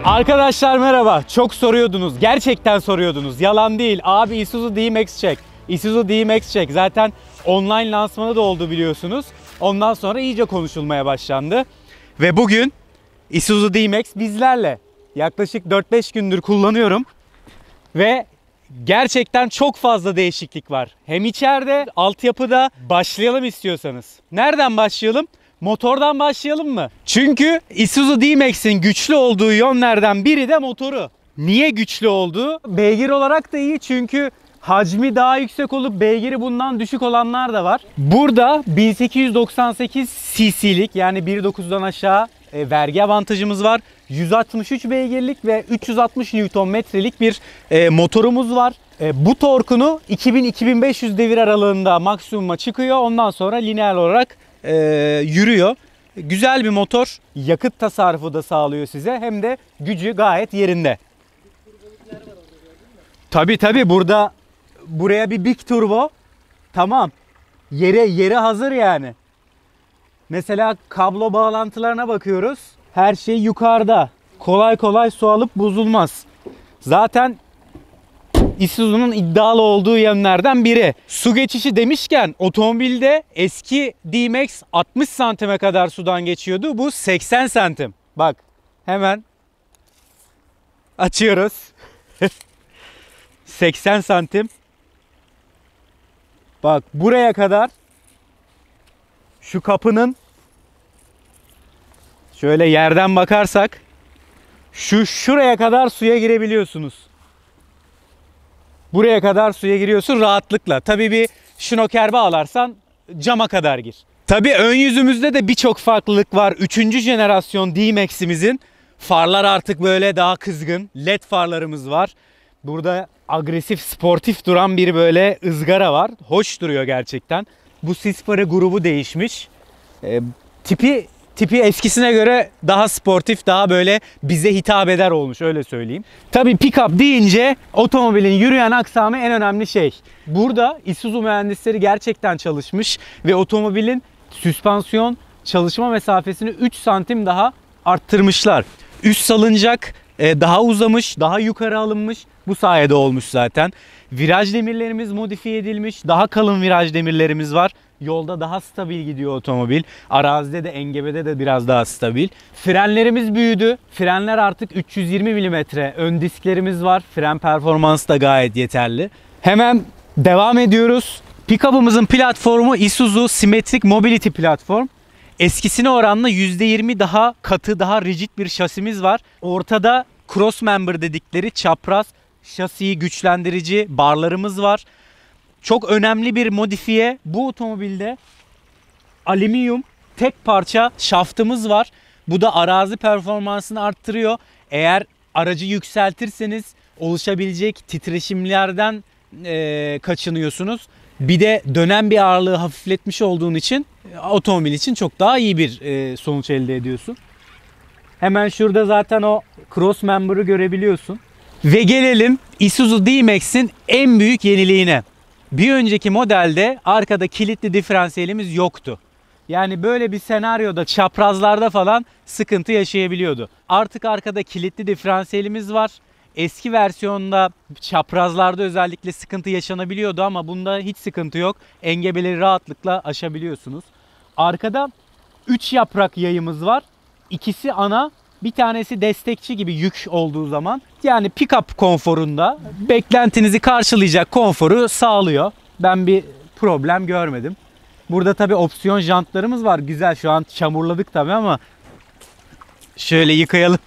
Arkadaşlar merhaba. Çok soruyordunuz. Gerçekten soruyordunuz. Yalan değil. Abi Isuzu D-Max çek. Isuzu D-Max çek. Zaten online lansmanı da oldu biliyorsunuz. Ondan sonra iyice konuşulmaya başlandı. Ve bugün Isuzu D-Max bizlerle. Yaklaşık 4-5 gündür kullanıyorum. Ve gerçekten çok fazla değişiklik var. Hem içeride, altyapıda. Başlayalım istiyorsanız. Nereden başlayalım? Motordan başlayalım mı? Çünkü Isuzu D-Max'in güçlü olduğu yönlerden biri de motoru. Niye güçlü olduğu? Beygir olarak da iyi çünkü hacmi daha yüksek olup beygiri bundan düşük olanlar da var. Burada 1898 cc'lik yani 1.9'dan aşağı vergi avantajımız var. 163 beygirlik ve 360 Nm'lik bir motorumuz var. Bu torkunu 2000-2500 devir aralığında maksimuma çıkıyor. Ondan sonra lineer olarak yürüyor. Güzel bir motor. Yakıt tasarrufu da sağlıyor size. Hem de gücü gayet yerinde. Tabii buraya bir big turbo. Tamam. Yere hazır yani. Mesela kablo bağlantılarına bakıyoruz. Her şey yukarıda. Kolay kolay su alıp bozulmaz. Zaten Isuzu'nun iddialı olduğu yönlerden biri. Su geçişi demişken otomobilde eski D-Max 60 santime kadar sudan geçiyordu. Bu 80 santim. Bak hemen açıyoruz. 80 santim. Bak buraya kadar şu kapının şöyle yerden bakarsak şuraya kadar suya girebiliyorsunuz. Buraya kadar suya giriyorsun rahatlıkla. Tabii bir şnoker bağlarsan cama kadar gir. Tabii ön yüzümüzde de birçok farklılık var. 3. jenerasyon D-Max'imizin farlar artık böyle daha kızgın. LED farlarımız var. Burada agresif, sportif duran bir böyle ızgara var. Hoş duruyor gerçekten. Bu sis farı grubu değişmiş. Tipi eskisine göre daha sportif, daha böyle bize hitap eder olmuş öyle söyleyeyim. Tabii pick-up deyince otomobilin yürüyen aksamı en önemli şey. Burada Isuzu mühendisleri gerçekten çalışmış ve otomobilin süspansiyon çalışma mesafesini 3 santim daha arttırmışlar. Üst salıncak daha uzamış, daha yukarı alınmış. Bu sayede olmuş zaten. Viraj demirlerimiz modifiye edilmiş. Daha kalın viraj demirlerimiz var. Yolda daha stabil gidiyor otomobil. Arazide de engebede de biraz daha stabil. Frenlerimiz büyüdü. Frenler artık 320 mm. Ön disklerimiz var. Fren performansı da gayet yeterli. Hemen devam ediyoruz. Pick-up'ımızın platformu Isuzu Symmetric Mobility platform. Eskisine oranla %20 daha katı, daha rigid bir şasimiz var. Ortada cross member dedikleri çapraz şasiyi güçlendirici barlarımız var. Çok önemli bir modifiye bu otomobilde alüminyum tek parça şaftımız var. Bu da arazi performansını arttırıyor. Eğer aracı yükseltirseniz oluşabilecek titreşimlerden kaçınıyorsunuz. Bir de dönen bir ağırlığı hafifletmiş olduğun için otomobil için çok daha iyi bir sonuç elde ediyorsun. Hemen şurada zaten o cross member'ı görebiliyorsun. Ve gelelim Isuzu D-Max'in en büyük yeniliğine. Bir önceki modelde arkada kilitli diferansiyelimiz yoktu. Yani böyle bir senaryoda çaprazlarda falan sıkıntı yaşayabiliyordu. Artık arkada kilitli diferansiyelimiz var. Eski versiyonda çaprazlarda özellikle sıkıntı yaşanabiliyordu ama bunda hiç sıkıntı yok. Engebeleri rahatlıkla aşabiliyorsunuz. Arkada 3 yaprak yayımız var. İkisi ana, bir tanesi destekçi gibi yük olduğu zaman. Yani pick-up konforunda beklentinizi karşılayacak konforu sağlıyor. Ben bir problem görmedim. Burada tabii opsiyon jantlarımız var. Güzel, şu an çamurladık tabii ama şöyle yıkayalım.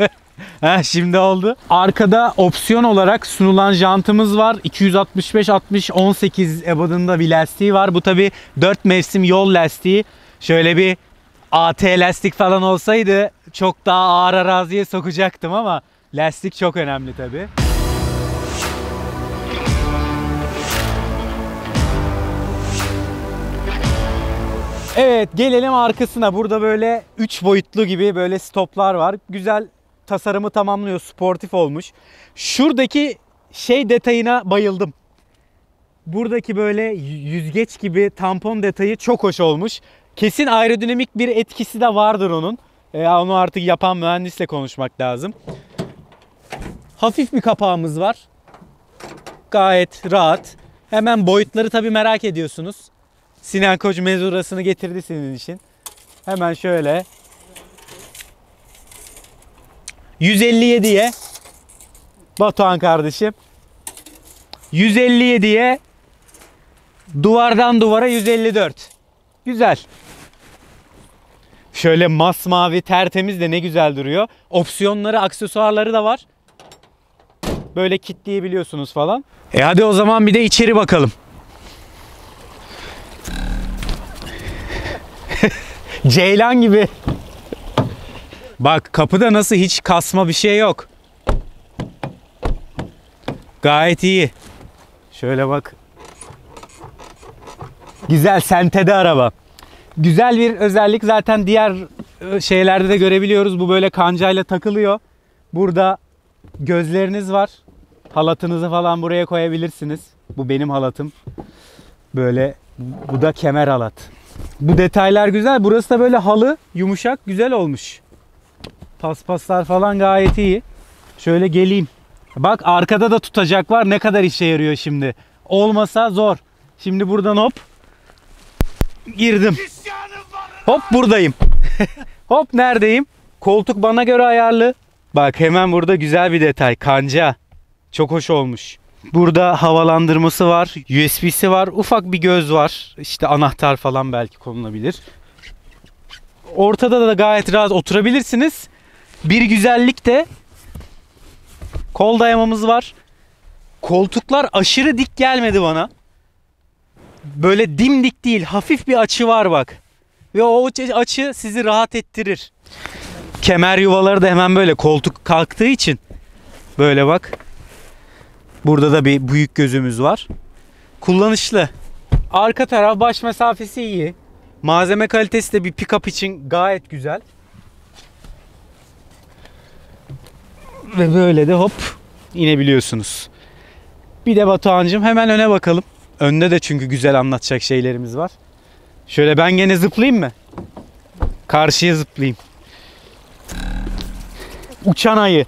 Şimdi oldu. Arkada opsiyon olarak sunulan jantımız var. 265-60-18 ebadında bir lastiği var. Bu tabii 4 mevsim yol lastiği. Şöyle bir AT lastik falan olsaydı çok daha ağır araziye sokacaktım ama lastik çok önemli tabii. Evet, gelelim arkasına. Burada böyle 3 boyutlu gibi böyle stoplar var. Güzel, tasarımı tamamlıyor. Sportif olmuş. Şuradaki detayına bayıldım. Buradaki böyle yüzgeç gibi tampon detayı çok hoş olmuş. Kesin aerodinamik bir etkisi de vardır onun. Onu artık yapan mühendisle konuşmak lazım. Hafif bir kapağımız var. Gayet rahat. Hemen boyutları tabii merak ediyorsunuz. Sinan Koç mezurasını getirdi senin için. Hemen şöyle. 157'ye Batuhan kardeşim. 157'ye duvardan duvara 154. Güzel. Şöyle masmavi tertemiz de ne güzel duruyor. Opsiyonları, aksesuarları da var. Böyle kilitleyebiliyorsunuz falan. Hadi o zaman bir de içeri bakalım. Ceylan gibi. Bak kapıda nasıl hiç kasma bir şey yok. Gayet iyi. Şöyle bak. Güzel sentede araba. Güzel bir özellik zaten diğer şeylerde de görebiliyoruz. Bu böyle kancayla takılıyor. Burada gözleriniz var. Halatınızı falan buraya koyabilirsiniz. Bu benim halatım. Böyle bu da kemer halat. Bu detaylar güzel. Burası da böyle halı yumuşak güzel olmuş. Paspaslar falan gayet iyi. Şöyle geleyim. Bak arkada da tutacak var. Ne kadar işe yarıyor şimdi. Olmasa zor. Şimdi buradan hop girdim. Hop buradayım. Hop neredeyim? Koltuk bana göre ayarlı. Bak hemen burada güzel bir detay. Kanca. Çok hoş olmuş. Burada havalandırması var. USB'si var. Ufak bir göz var. İşte anahtar falan belki konulabilir. Ortada da gayet rahat oturabilirsiniz. Bir güzellik de kol dayamamız var. Koltuklar aşırı dik gelmedi bana. Böyle dimdik değil. Hafif bir açı var bak. Ve o açı sizi rahat ettirir. Kemer yuvaları da hemen böyle koltuk kalktığı için. Böyle bak. Burada da bir büyük gözümüz var. Kullanışlı. Arka taraf baş mesafesi iyi. Malzeme kalitesi de bir pick-up için gayet güzel. Ve böyle de hop inebiliyorsunuz. Bir de Batuhan'cığım hemen öne bakalım. Önde de çünkü güzel anlatacak şeylerimiz var. Şöyle ben gene zıplayayım mı? Karşıya zıplayayım. Uçan ayı.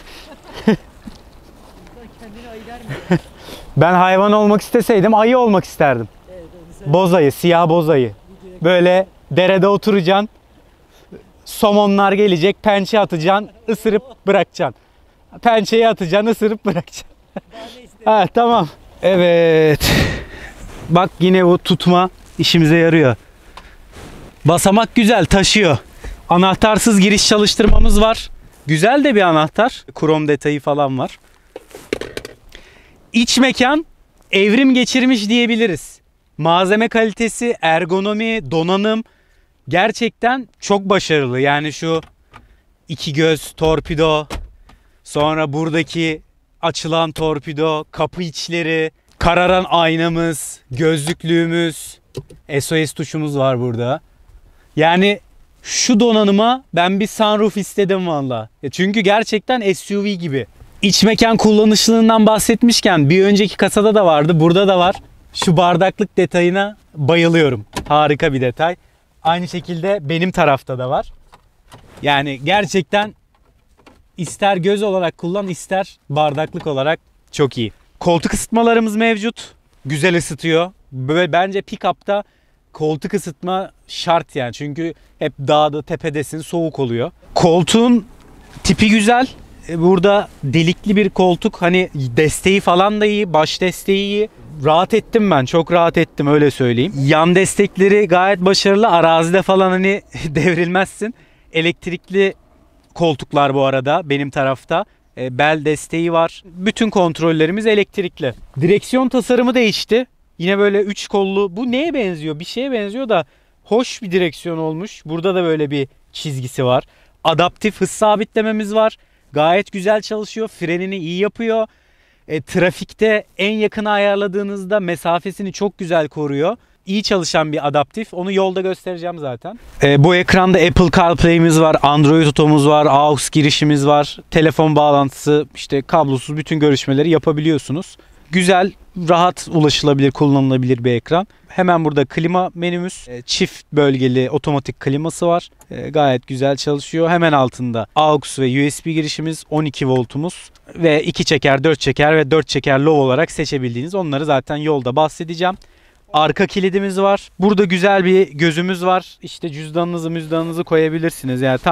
Ben hayvan olmak isteseydim ayı olmak isterdim. Boz ayı, siyah boz ayı. Böyle derede oturacaksın. Somonlar gelecek, pençe atacaksın, ısırıp bırakacaksın. Pençeyi atacaksın, ısırıp bırakacaksın. Ha, tamam. Evet. Bak yine bu tutma işimize yarıyor. Basamak güzel, taşıyor. Anahtarsız giriş çalıştırmamız var. Güzel de bir anahtar. Krom detayı falan var. İç mekan evrim geçirmiş diyebiliriz. Malzeme kalitesi, ergonomi, donanım gerçekten çok başarılı. Yani şu iki göz torpido, sonra buradaki açılan torpido, kapı içleri, kararan aynamız, gözlüklüğümüz, SOS tuşumuz var burada. Yani şu donanıma ben bir sunroof istedim valla. Çünkü gerçekten SUV gibi. İç mekan kullanışlılığından bahsetmişken bir önceki kasada da vardı. Burada da var. Şu bardaklık detayına bayılıyorum. Harika bir detay. Aynı şekilde benim tarafta da var. Yani gerçekten ister göz olarak kullan ister bardaklık olarak çok iyi. Koltuk ısıtmalarımız mevcut. Güzel ısıtıyor. Böyle bence pick-up'ta koltuk ısıtma şart yani. Çünkü hep dağda tepedesin, soğuk oluyor. Koltuğun tipi güzel. Burada delikli bir koltuk, hani desteği falan da iyi, baş desteği iyi. Rahat ettim ben, çok rahat ettim öyle söyleyeyim. Yan destekleri gayet başarılı, arazide falan hani devrilmezsin. Elektrikli koltuklar bu arada benim tarafta. Bel desteği var. Bütün kontrollerimiz elektrikli. Direksiyon tasarımı değişti. Yine böyle 3 kollu, bu neye benziyor? Bir şeye benziyor da hoş bir direksiyon olmuş. Burada da böyle bir çizgisi var. Adaptif hız sabitlememiz var. Gayet güzel çalışıyor. Frenini iyi yapıyor. Trafikte en yakına ayarladığınızda mesafesini çok güzel koruyor. İyi çalışan bir adaptif. Onu yolda göstereceğim zaten. Bu ekranda Apple CarPlay'imiz var. Android Auto'muz var. AUX girişimiz var. Telefon bağlantısı, işte kablosuz bütün görüşmeleri yapabiliyorsunuz. Güzel, rahat ulaşılabilir, kullanılabilir bir ekran. Hemen burada klima menümüz. Çift bölgeli otomatik kliması var. Gayet güzel çalışıyor. Hemen altında AUX ve USB girişimiz, 12 voltumuz ve 2 çeker, 4 çeker ve 4 çeker low olarak seçebildiğiniz. Onları zaten yolda bahsedeceğim. Arka kilidimiz var. Burada güzel bir gözümüz var. İşte cüzdanınızı koyabilirsiniz. Yani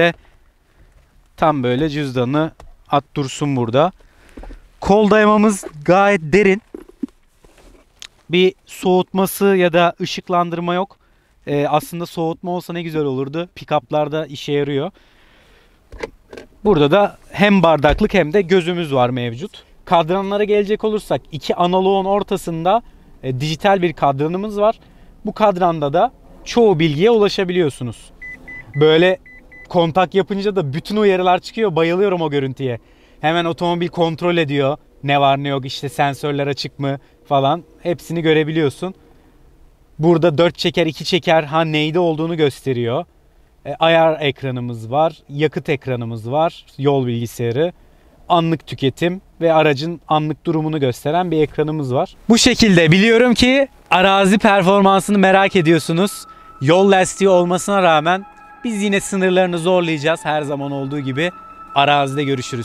tam böyle cüzdanı at dursun burada. Kol dayamamız gayet derin. Bir soğutması ya da ışıklandırma yok. Aslında soğutma olsa ne güzel olurdu. Pick-up'larda işe yarıyor. Burada da hem bardaklık hem de gözümüz var mevcut. Kadranlara gelecek olursak iki analoğun ortasında dijital bir kadranımız var. Bu kadranda da çoğu bilgiye ulaşabiliyorsunuz. Böyle kontak yapınca da bütün uyarılar çıkıyor. Bayılıyorum o görüntüye. Hemen otomobil kontrol ediyor. Ne var ne yok, işte sensörler açık mı falan. Hepsini görebiliyorsun. Burada 4 çeker 2 çeker neyde olduğunu gösteriyor. Ayar ekranımız var. Yakıt ekranımız var. Yol bilgisayarı. Anlık tüketim ve aracın anlık durumunu gösteren bir ekranımız var. Bu şekilde biliyorum ki arazi performansını merak ediyorsunuz. Yol lastiği olmasına rağmen biz yine sınırlarını zorlayacağız her zaman olduğu gibi. Arazide görüşürüz.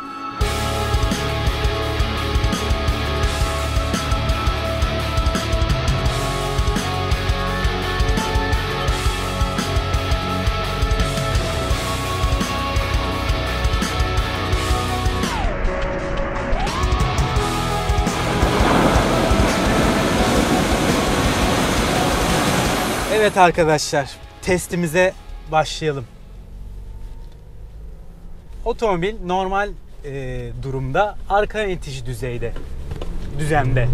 Evet arkadaşlar, testimize başlayalım. Otomobil normal durumda arka itiş düzende.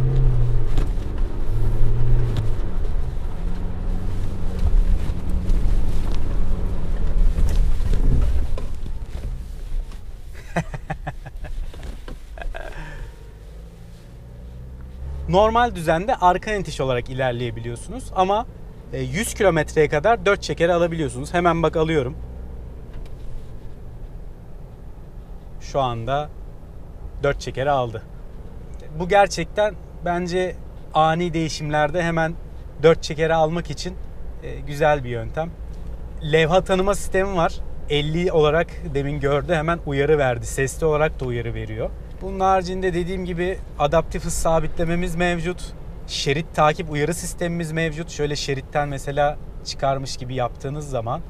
Normal düzende arka itiş olarak ilerleyebiliyorsunuz ama 100 kilometreye kadar 4 çekeri alabiliyorsunuz. Hemen bak alıyorum. Şu anda 4 çekeri aldı. Bu gerçekten bence ani değişimlerde hemen 4 çekeri almak için güzel bir yöntem. Levha tanıma sistemi var. 50 olarak demin gördü, hemen uyarı verdi. Sesli olarak da uyarı veriyor. Bunun haricinde dediğim gibi adaptif hız sabitlememiz mevcut. Şerit takip uyarı sistemimiz mevcut. Şöyle şeritten mesela çıkarmış gibi yaptığınız zaman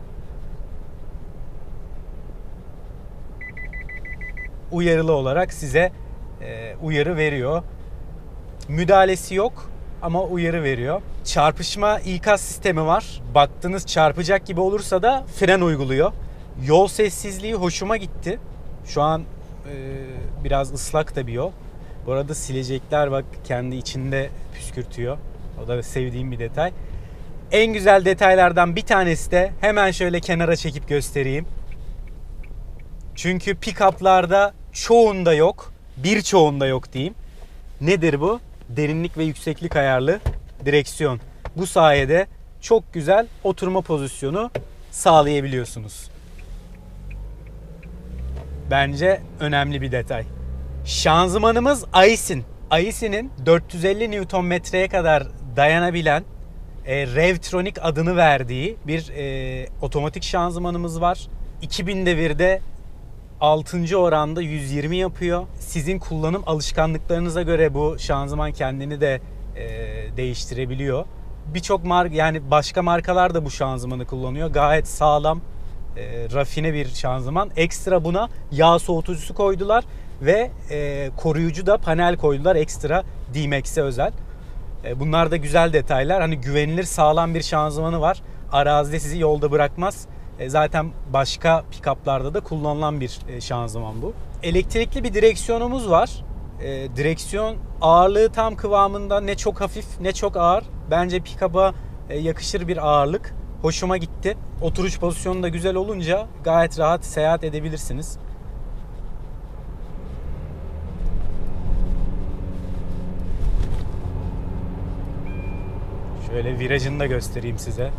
uyarılı olarak size uyarı veriyor. Müdahalesi yok ama uyarı veriyor. Çarpışma ikaz sistemi var. Baktınız çarpacak gibi olursa da fren uyguluyor. Yol sessizliği hoşuma gitti. Şu an biraz ıslak da bir yol. Bu arada silecekler bak kendi içinde püskürtüyor. O da sevdiğim bir detay. En güzel detaylardan bir tanesi de hemen şöyle kenara çekip göstereyim. Çünkü pick-up'larda çoğunda yok. Birçoğunda yok diyeyim. Nedir bu? Derinlik ve yükseklik ayarlı direksiyon. Bu sayede çok güzel oturma pozisyonu sağlayabiliyorsunuz. Bence önemli bir detay. Şanzımanımız Aisin. Aisin'in 450 Nm'ye kadar dayanabilen Revtronic adını verdiği bir otomatik şanzımanımız var. 2000 devirde 6. oranda 120 yapıyor. Sizin kullanım alışkanlıklarınıza göre bu şanzıman kendini de değiştirebiliyor. Birçok yani başka markalar da bu şanzımanı kullanıyor. Gayet sağlam, rafine bir şanzıman. Ekstra buna yağ soğutucusu koydular ve koruyucu da panel koydular ekstra D-Max'e özel. Bunlar da güzel detaylar. Hani güvenilir, sağlam bir şanzımanı var. Arazide sizi yolda bırakmaz. Zaten başka pick-up'larda da kullanılan bir şanzıman bu. Elektrikli bir direksiyonumuz var. Direksiyon ağırlığı tam kıvamında, ne çok hafif ne çok ağır. Bence pick-up'a yakışır bir ağırlık. Hoşuma gitti. Oturuş pozisyonu da güzel olunca gayet rahat seyahat edebilirsiniz. Şöyle virajını da göstereyim size.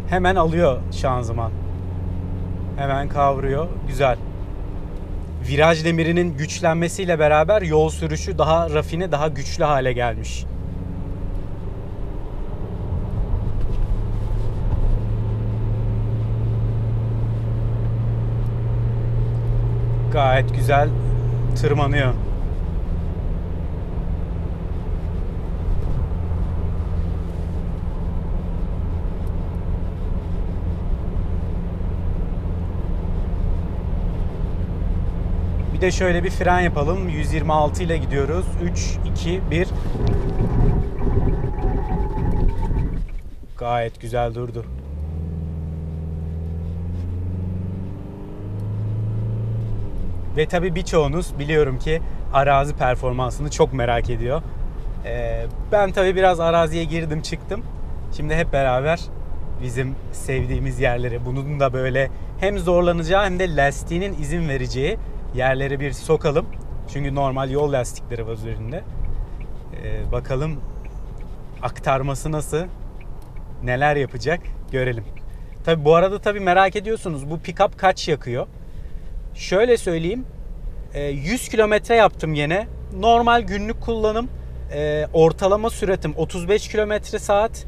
Hemen alıyor şanzıman. Hemen kavruyor. Güzel. Viraj demirinin güçlenmesiyle beraber yol sürüşü daha rafine, daha güçlü hale gelmiş. Gayet güzel tırmanıyor. Bir de şöyle bir fren yapalım. 126 ile gidiyoruz. 3, 2, 1. Gayet güzel durdu. Ve tabii birçoğunuz biliyorum ki arazi performansını çok merak ediyor. Ben tabii biraz araziye girdim çıktım. Şimdi hep beraber bizim sevdiğimiz yerleri, bunun da böyle hem zorlanacağı hem de lastiğinin izin vereceği yerlere bir sokalım. Çünkü normal yol lastikleri var üzerinde. Bakalım aktarması nasıl, neler yapacak görelim. Tabii bu arada tabii merak ediyorsunuz, bu pick-up kaç yakıyor? Şöyle söyleyeyim, 100 kilometre yaptım yine. Normal günlük kullanım, ortalama süratim 35 kilometre saat.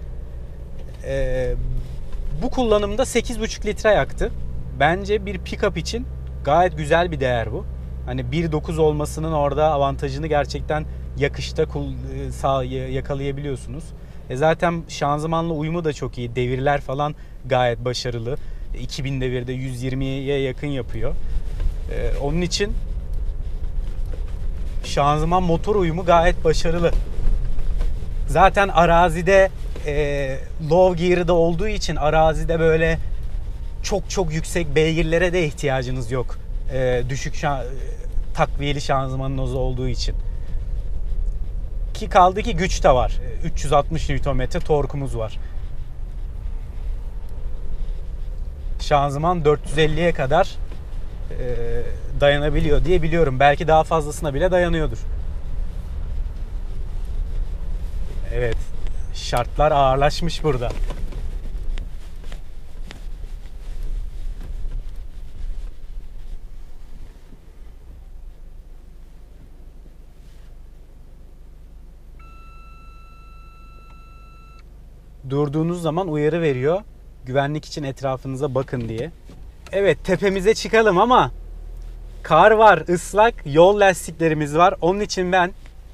Bu kullanımda 8,5 litre yaktı. Bence bir pick-up için gayet güzel bir değer bu. Hani 1.9 olmasının orada avantajını gerçekten yakışta yakalayabiliyorsunuz. Zaten şanzımanla uyumu da çok iyi. Devirler falan gayet başarılı. 2000 devirde 120'ye yakın yapıyor. Onun için şanzıman motor uyumu gayet başarılı. Zaten arazide low gear'da olduğu için arazide böyle çok yüksek beygirlere de ihtiyacınız yok. Düşük takviyeli şanzımanınız olduğu için. Ki kaldı ki güç de var. 360 Nm torkumuz var. Şanzıman 450'ye kadar dayanabiliyor diye biliyorum. Belki daha fazlasına bile dayanıyordur. Evet. Şartlar ağırlaşmış burada. Durduğunuz zaman uyarı veriyor. Güvenlik için etrafınıza bakın diye. Evet, tepemize çıkalım ama kar var, ıslak, yol lastiklerimiz var. Onun için ben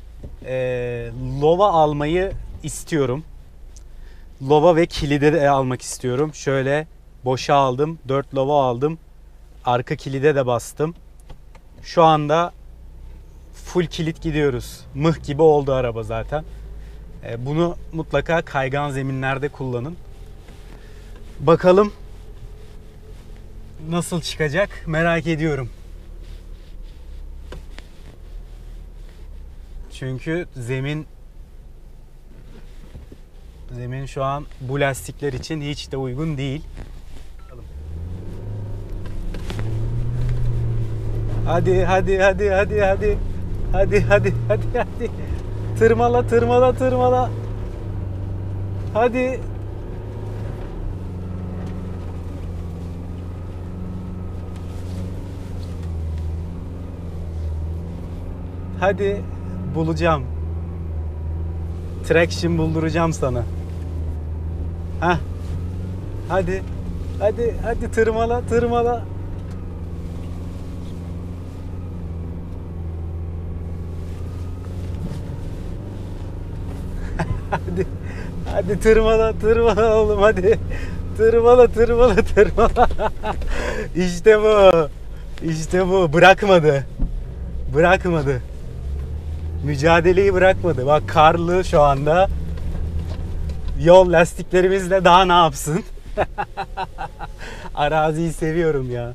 lova almayı istiyorum. Lova ve kilide de almak istiyorum. Şöyle boşa aldım. 4 lova aldım. Arka kilide de bastım. Şu anda full kilit gidiyoruz. Mıh gibi oldu araba zaten. Bunu mutlaka kaygan zeminlerde kullanın. Bakalım nasıl çıkacak merak ediyorum. Çünkü zemin şu an bu lastikler için hiç de uygun değil. Hadi. Hadi. Tırmala. Hadi. Hadi bulacağım. Traction bulduracağım sana. Hah. Hadi tırmala. Hadi tırmala oğlum hadi. Tırmala. İşte bu. Bırakmadı. Mücadeleyi bırakmadı. Bak karlı şu anda. Yol lastiklerimizle daha ne yapsın? Araziyi seviyorum ya.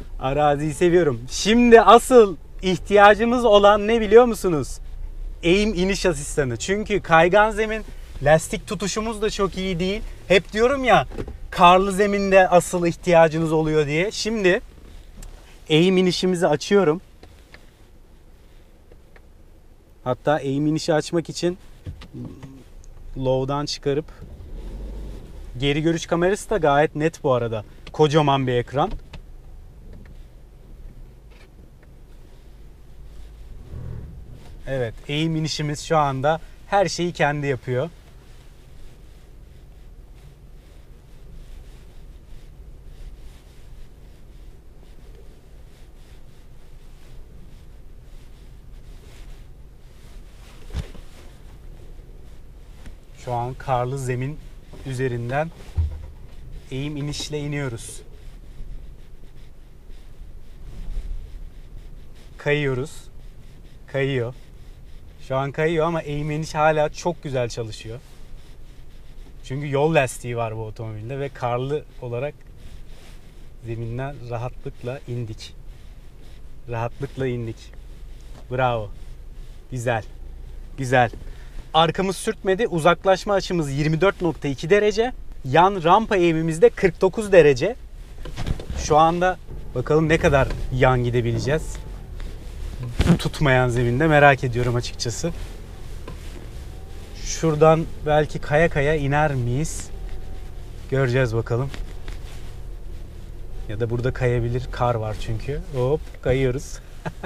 Şimdi asıl ihtiyacımız olan ne biliyor musunuz? Eğim iniş asistanı. Çünkü kaygan zemin, lastik tutuşumuz da çok iyi değil. Hep diyorum ya, karlı zeminde asıl ihtiyacınız oluyor diye. Şimdi eğim inişimizi açıyorum. Hatta eğim inişi açmak için low'dan çıkarıp Geri görüş kamerası da gayet net bu arada. Kocaman bir ekran. Evet, eğim inişimiz şu anda her şeyi kendi yapıyor. Şu an karlı zemin üzerinden eğim inişle iniyoruz. Kayıyoruz. Kayıyor. Şu an kayıyor ama eğim iniş hala çok güzel çalışıyor. Çünkü yol lastiği var bu otomobilde ve karlı olarak zeminden rahatlıkla indik. Rahatlıkla indik. Bravo. Güzel. Güzel. Arkamız sürtmedi. Uzaklaşma açımız 24.2 derece. Yan rampa eğimimiz de 49 derece. Şu anda bakalım ne kadar yan gidebileceğiz. Tutmayan zeminde merak ediyorum açıkçası. Şuradan belki kaya kaya iner miyiz? Göreceğiz bakalım. Ya da burada kayabilir. Kar var çünkü. Hop kayıyoruz.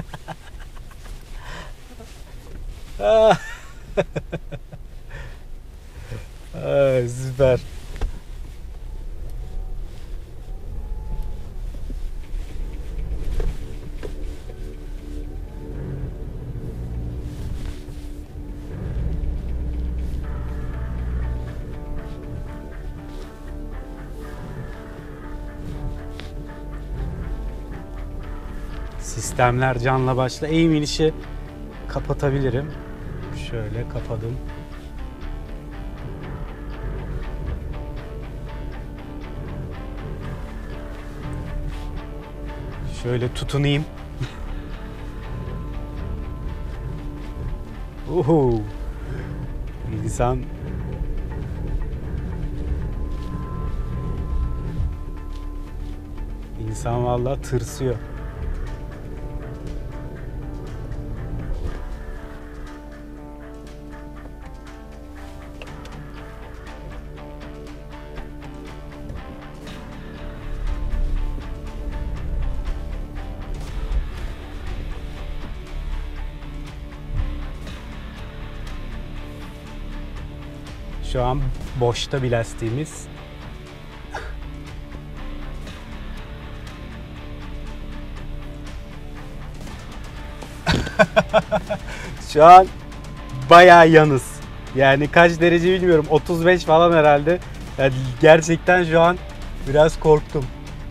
Süper. Sistemler canla başla. Eğim inişi kapatabilirim. Şöyle kapadım. Şöyle tutunayım. Uhu. İnsan vallahi tırsıyor. Şu an boşta bir lastiğimiz. Şu an bayağı yanız. Yani kaç derece bilmiyorum. 35 falan herhalde. Yani gerçekten şu an biraz korktum.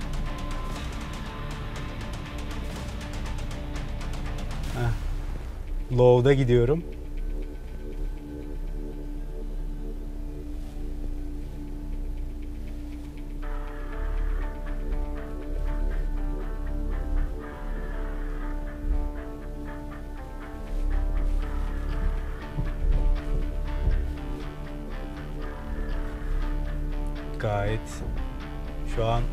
Low'da gidiyorum. Gayet şu an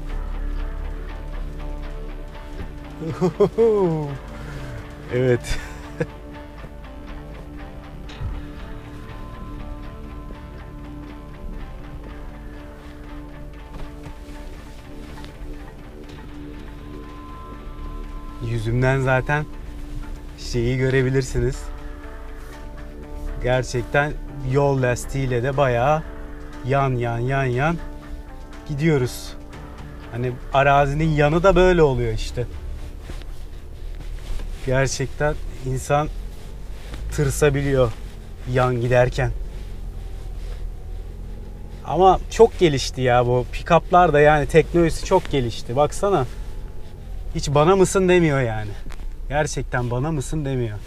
evet. Yüzümden zaten şeyi görebilirsiniz. Gerçekten yol lastiğiyle de bayağı yan gidiyoruz. Hani arazinin yanı da böyle oluyor işte. Gerçekten insan tırsabiliyor yan giderken. Ama çok gelişti ya bu pick-up'lar da, yani teknolojisi çok gelişti. Baksana. Hiç bana mısın demiyor yani. Gerçekten bana mısın demiyor.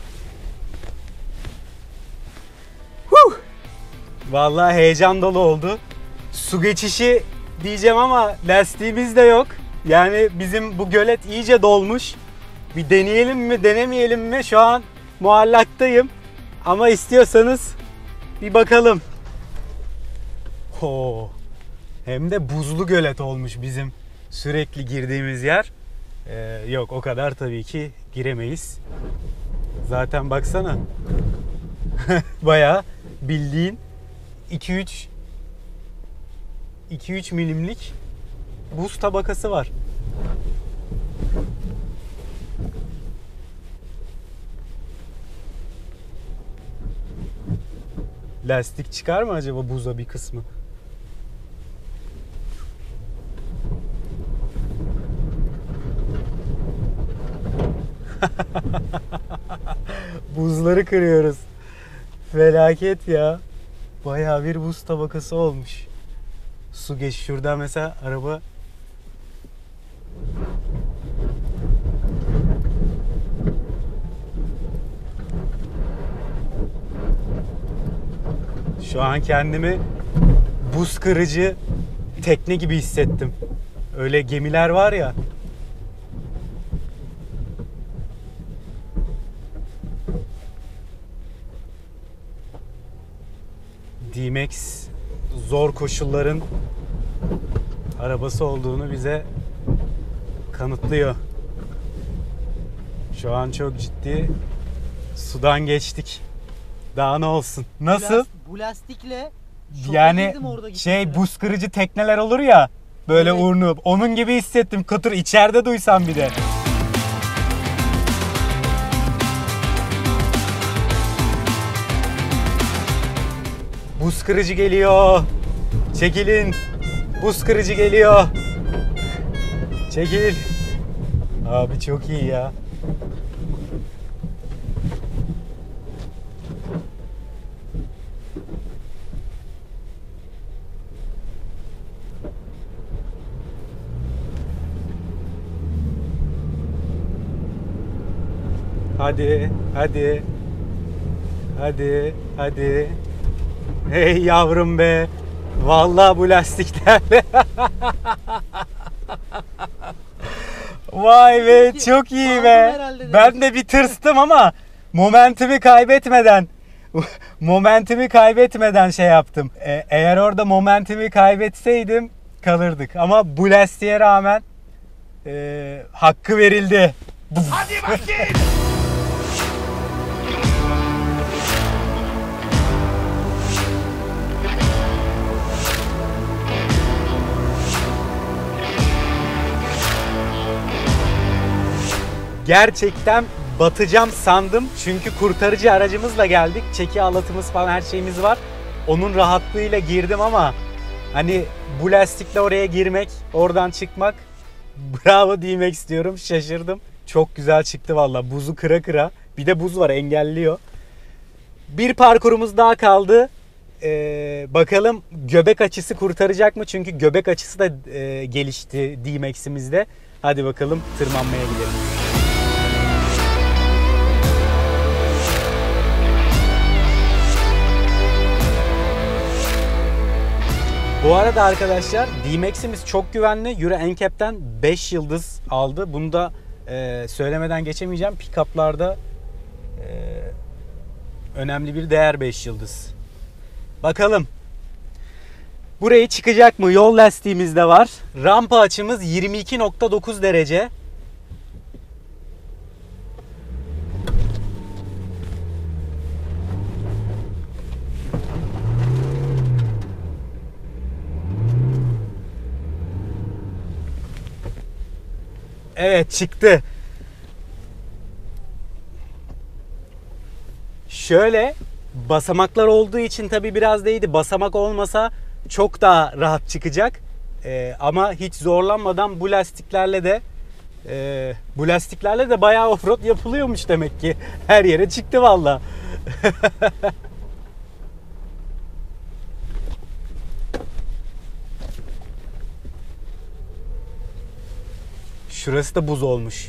Vallahi heyecan dolu oldu. Su geçişi diyeceğim ama lastiğimiz de yok. Yani bizim bu gölet iyice dolmuş. Bir deneyelim mi, denemeyelim mi? Şu an muallaktayım. Ama istiyorsanız bir bakalım. Hem de buzlu gölet olmuş bizim sürekli girdiğimiz yer. Yok, o kadar tabii ki giremeyiz. Zaten baksana. Bayağı bildiğin 2-3 2-3 milimlik buz tabakası var. Lastik çıkar mı acaba buza bir kısmı? Buzları kırıyoruz. Felaket ya. Bayağı bir buz tabakası olmuş. Su geç şuradan mesela araba. Şu an kendimi buz kırıcı tekne gibi hissettim. Öyle gemiler var ya. D-Max zor koşulların arabası olduğunu bize kanıtlıyor. Şu an çok ciddi sudan geçtik. Daha ne olsun? Nasıl? Bu lastikle Yani buz kırıcı tekneler olur ya böyle evet. Urnu. Onun gibi hissettim. Katır içeride duysam bir de. Buz kırıcı geliyor. Çekilin. Buz kırıcı geliyor. Çekil. Abi çok iyi ya. Hadi, hadi. Hadi, hadi. Hey yavrum be. Vallahi bu lastiklerle. Vay be, çok iyi be. Ben de bir tırstım ama momentimi kaybetmeden şey yaptım. Eğer orada momentimi kaybetseydim kalırdık. Ama bu lastiğe rağmen hakkı verildi. Hadi bakayım. Gerçekten batacağım sandım. Çünkü kurtarıcı aracımızla geldik. Çeki alatımız falan her şeyimiz var. Onun rahatlığıyla girdim ama hani bu lastikle oraya girmek, oradan çıkmak, bravo demek istiyorum. Şaşırdım. Çok güzel çıktı valla. Buzu kıra kıra. Bir de buz var, engelliyor. Bir parkurumuz daha kaldı. Bakalım göbek açısı kurtaracak mı? Çünkü göbek açısı da gelişti D-Max'imizde. Hadi bakalım tırmanmaya gidelim. Bu arada arkadaşlar D-Max'imiz çok güvenli. Euro NCAP'ten 5 yıldız aldı. Bunu da söylemeden geçemeyeceğim. Pick-up'larda önemli bir değer 5 yıldız. Bakalım. Burayı çıkacak mı? Yol lastiğimiz de var. Rampa açımız 22.9 derece. Evet, çıktı. Şöyle basamaklar olduğu için tabii biraz değdi. Basamak olmasa çok daha rahat çıkacak. Ama hiç zorlanmadan bu lastiklerle de bayağı offroad yapılıyormuş demek ki. Her yere çıktı valla. Şurası da buz olmuş.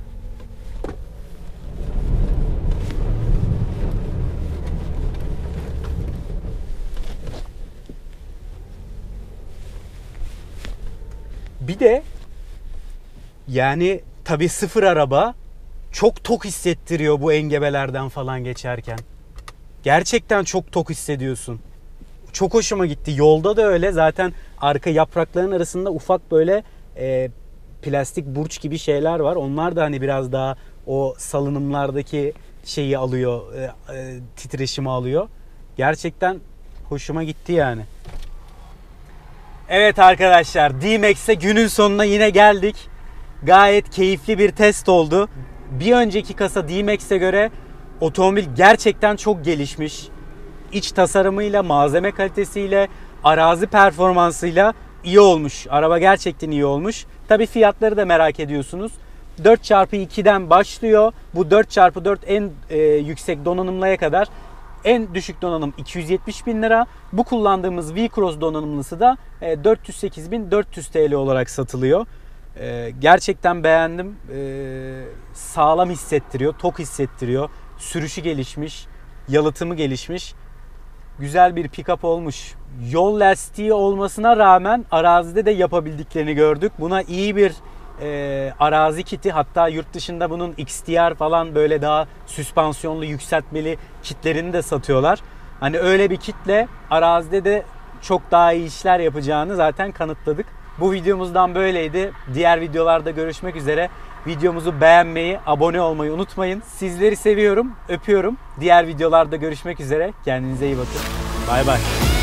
Bir de yani tabii sıfır araba çok tok hissettiriyor bu engebelerden falan geçerken. Gerçekten çok tok hissediyorsun. Çok hoşuma gitti. Yolda da öyle. Zaten arka yaprakların arasında ufak böyle plastik burç gibi şeyler var. Onlar da hani biraz daha o salınımlardaki şeyi alıyor, titreşimi alıyor. Gerçekten hoşuma gitti yani. Evet arkadaşlar, D-Max'e günün sonuna yine geldik. Gayet keyifli bir test oldu. Bir önceki kasa D-Max'e göre otomobil gerçekten çok gelişmiş. İç tasarımıyla, malzeme kalitesiyle, arazi performansıyla iyi olmuş. Araba gerçekten iyi olmuş. Tabii fiyatları da merak ediyorsunuz. 4x2'den başlıyor. Bu 4x4 en yüksek donanımlıya kadar. En düşük donanım 270 bin lira. Bu kullandığımız V-Cross donanımlısı da 408.400 TL olarak satılıyor. Gerçekten beğendim. Sağlam hissettiriyor, tok hissettiriyor. Sürüşü gelişmiş, yalıtımı gelişmiş. Güzel bir pick-up olmuş. Yol lastiği olmasına rağmen arazide de yapabildiklerini gördük. Buna iyi bir arazi kiti, hatta yurt dışında bunun XTR falan böyle daha süspansiyonlu yükseltmeli kitlerini de satıyorlar. Hani öyle bir kitle arazide de çok daha iyi işler yapacağını zaten kanıtladık. Bu videomuzdan böyleydi. Diğer videolarda görüşmek üzere. Videomuzu beğenmeyi, abone olmayı unutmayın. Sizleri seviyorum, öpüyorum. Diğer videolarda görüşmek üzere. Kendinize iyi bakın. Bay bay.